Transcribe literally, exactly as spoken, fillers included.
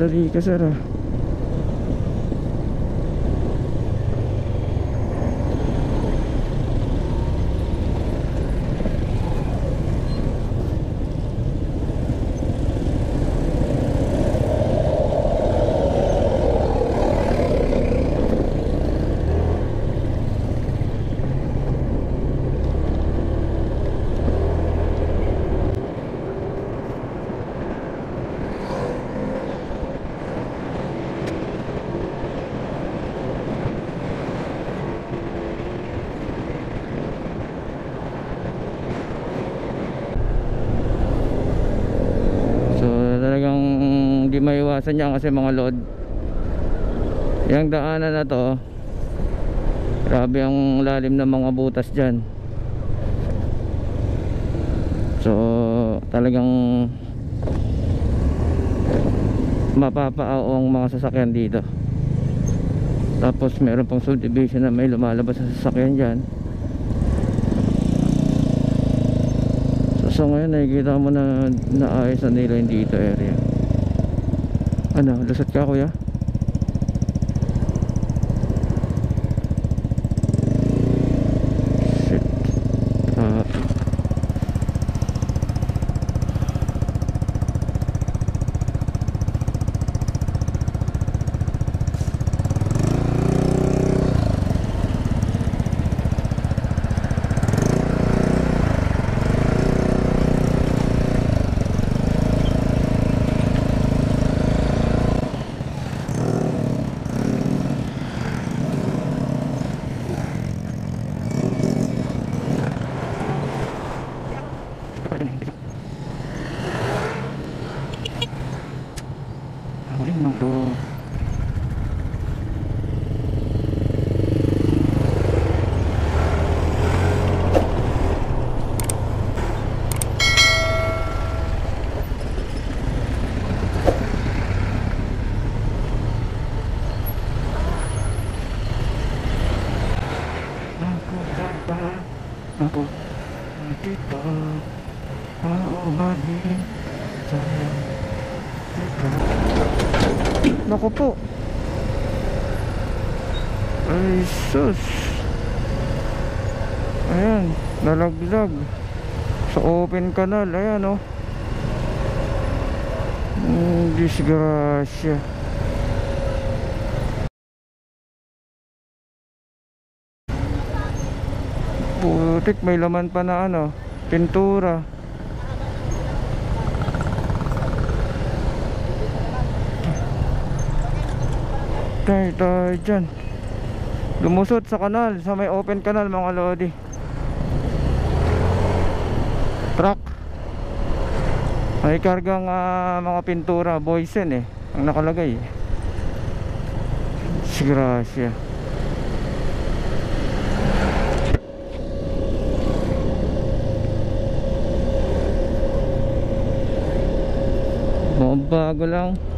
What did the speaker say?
Nagmamadali ka sir ah. Hindi maiwasan yan kasi mga load. Yung daanan na to, grabe ang lalim ng mga butas dyan. So talagang mapapao ang mga sasakyan dito. Tapos meron pang subdivision na may lumalabas sa sasakyan dyan. So, so ngayon nakikita mo na naayos na nila yung dito area. Ano, lusot ka kuya? Shit. Ah. Huling mo to. Ako ba ako dito maumanin sa'yo dito. Naku po. Ay sus. Ayan, nalaglag sa open canal. Ayan oh. mm, Disgrasya. Putik, may laman pa na ano, pintura. Tayo tayo dyan. Lumusot sa kanal, sa may open canal mga lodi. Truck. May kargang uh, mga pintura, Boysen eh ang nakalagay. Disgrasya. Mga bago lang.